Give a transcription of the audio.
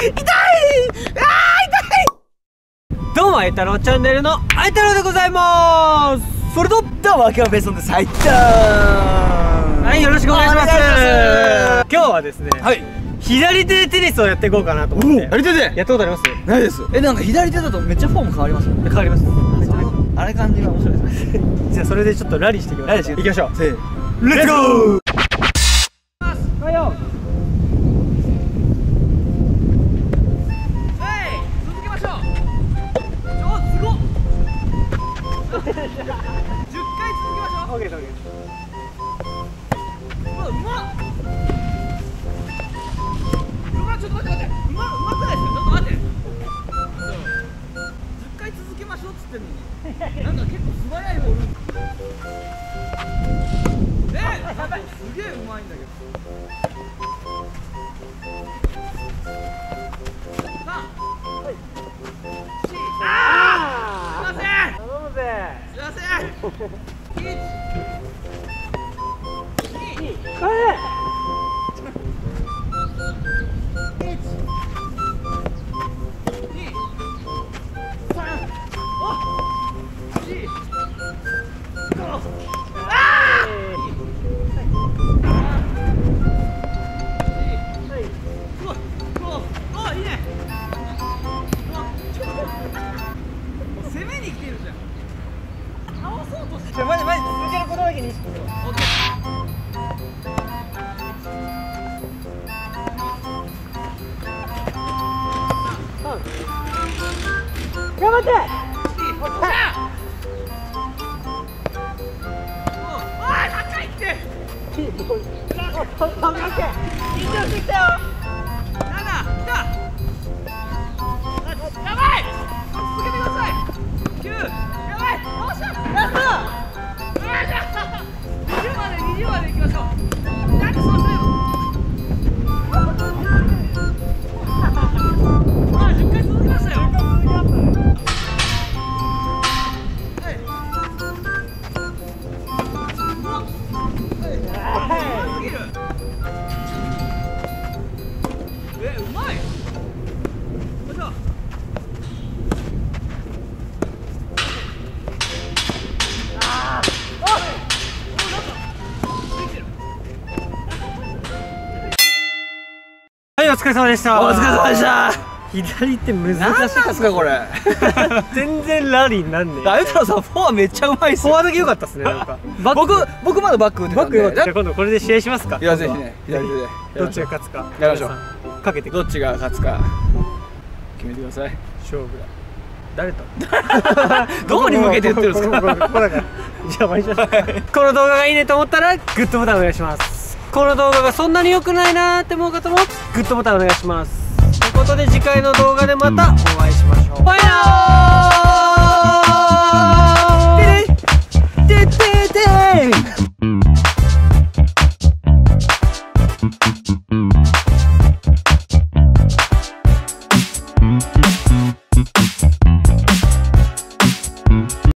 どうも、あいたろうチャンネルのあいたろうでございます。 それとどうも、秋葉ベーソンです。はい、 はい、よろしくお願いします。今日はですね、 はい、 左手でテニスをやっていこうかなと思って。 左手でやったことあります？ ないです。なんか左手だとめっちゃフォーム変わりますよね。 変わります。 あれ感じが面白いですね。 じゃあそれでちょっとラリーしていきましょう。行きましょう。 せーレッツゴー。 はいよ。 続けましょう。すごっ。10回続けましょう。 オッケーオッケー。 うまっ。ちょっと待って。うまくないですか？ちょっと待って。10回続けましょうっつってんのに。なんか結構素早いボール。すげえうまいんだけど。さあ、はい。ああ、すいません。 頼むぜ。 すいません。1、2、 これ。マジ続けることだけに意識しろ。頑張って。おい、高いって。緊張してきたよ。7、来た。やばい。続けてください。9、やばい。よっしゃ。ラスト。20まで行きましょう。なんでそうするの？10回続きましたよ。うまい。よいしょ。 はい、お疲れ様でした。 お疲れ様でした。 左って難しい。 何なんすかこれ。 全然ラリーになんねえ。 あゆたろうさん、フォアめっちゃうまいっすよ。 フォアだけ良かったっすね。なんか僕まだバック打ってたんで。 バック良かった。じゃあ今度これで試合しますか。 いや、ぜひね、左手でどっちが勝つかやりましょう。 かけてどっちが勝つか決めてください。 勝負だ。誰とどこに向けて言ってるんですか？ ここだから。じゃあ毎日この動画がいいねと思ったらグッドボタンお願いします。この動画がそんなに良くないなーって思う方もグッドボタンお願いします。ということで次回の動画でまたお会いしましょう。バイナー。